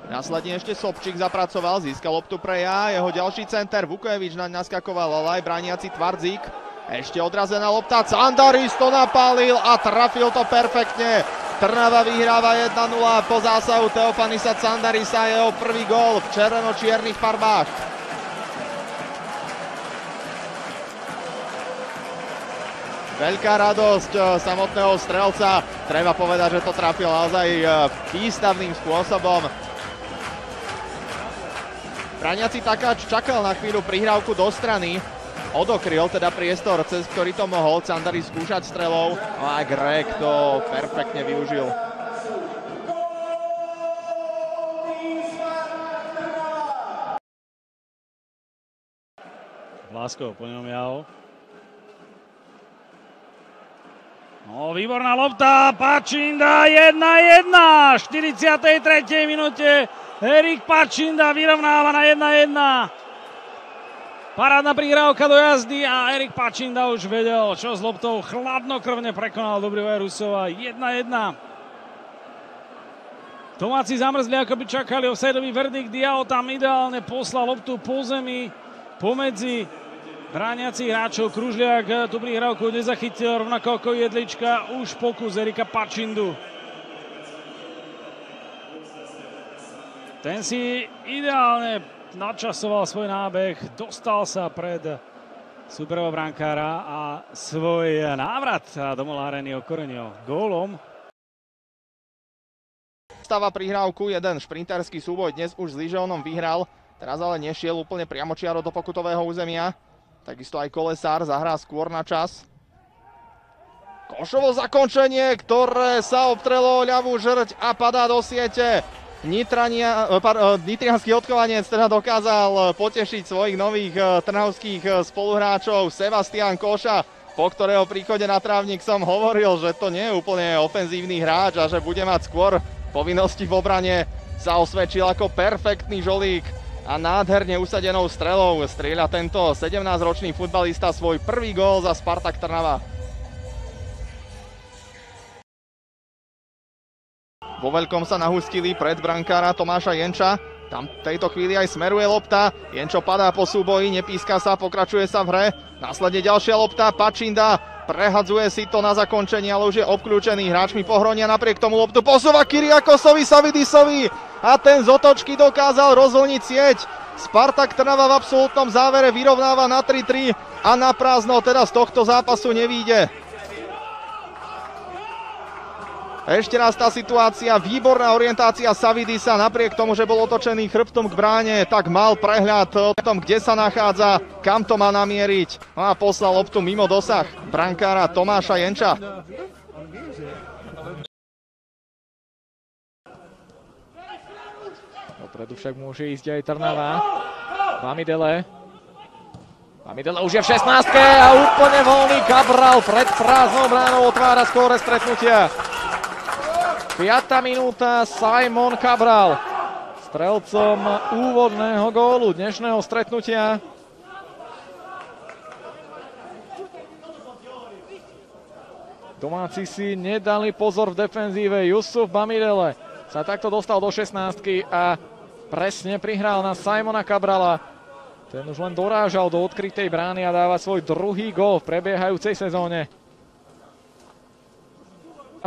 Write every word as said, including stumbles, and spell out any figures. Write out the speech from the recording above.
Následne ešte Sobčík zapracoval, získal loptu pre ja, jeho ďalší center, Vukojevič naň naskakoval, ale aj brániaci Tvardzík. Ešte odrazená lopta, Candaris to napálil a trafil to perfektne. Trnava vyhráva jedna nula po zásahu Teofanisa Candarisa, jeho prvý gól v červeno-čiernych farbách. Veľká radosť samotného strelca, treba povedať, že to trafil naozaj výstavným spôsobom. Brániaci Takáč čakal na chvíľu prihrávku do strany, odokryl teda priestor, cez ktorý to mohol Candaris skúšať strelou, a Greg to perfektne využil. Vláskov, po ňom Jao. No, výborná lopta, Pačinda, jedna jedna, v štyridsiatej tretej minúte Erik Pačinda vyrovnáva na jedna jedna. Parádna prihrávka do jazdy a Erik Pačinda už vedel, čo s loptou chladnokrvne prekonal Dobrivoja Rusova. jedna jedna. Tomáci zamrzli, ako by čakali offsideový verdikt. Diao tam ideálne poslal loptu po zemi, pomedzi brániacich hráčov. Kružliak tú prihrávku nezachytil, rovnako ako Jedlička. Už pokus Erika Pačindu. Ten si ideálne načasoval svoj nábeh, dostal sa pred súperového brankára a svoj návrat do Molárenny okorenil gólom. Stáva prihrávku, jeden šprinterský súboj dnes už s Ližónom vyhral, teraz ale nešiel úplne priamočiaro do pokutového územia. Takisto aj Kolesár zahrá skôr na čas. Košovo zakončenie, ktoré sa obtrelo o ľavú žrť a padá do siete. Nitrania, nitriansky odchovanec teda dokázal potešiť svojich nových trnavských spoluhráčov. Sebastian Koša, po ktorého príchode na trávnik som hovoril, že to nie je úplne ofenzívny hráč a že bude mať skôr povinnosti v obrane, sa osvedčil ako perfektný žolík a nádherne usadenou strelou strieľa tento sedemnásťročný futbalista svoj prvý gól za Spartak Trnava. Vo veľkom sa nahustili pred brankára Tomáša Jenča. Tam v tejto chvíli aj smeruje lopta. Jenčo padá po súboji, nepíska sa, pokračuje sa v hre. Následne ďalšia lopta, Pačinda prehadzuje si to na zakončenie, ale už je obklúčený. Hráčmi pohronia, napriek tomu loptu posúva Kyriakosovi Savidisovi a ten z otočky dokázal rozvlniť sieť. Spartak Trnava v absolútnom závere vyrovnáva na tri tri a na prázdno teda z tohto zápasu nevíde. Ešte raz tá situácia, výborná orientácia Savidisa, napriek tomu, že bol otočený chrbtom k bráne, tak mal prehľad o tom, kde sa nachádza, kam to má namieriť. No a poslal loptu mimo dosah brankára Tomáša Jenča. Dopredu však môže ísť aj Trnava. Bamidele. Bamidele už je v šestnástke a úplne voľný Cabral pred prázdnou bránou otvára skóre stretnutia. piata minúta, Simon Cabral, strelcom úvodného gólu dnešného stretnutia. Domáci si nedali pozor v defenzíve. Jusuf Bamidele sa takto dostal do šestnástky a presne prihral na Simona Cabrala. Ten už len dorážal do odkrytej brány a dáva svoj druhý gól v prebiehajúcej sezóne.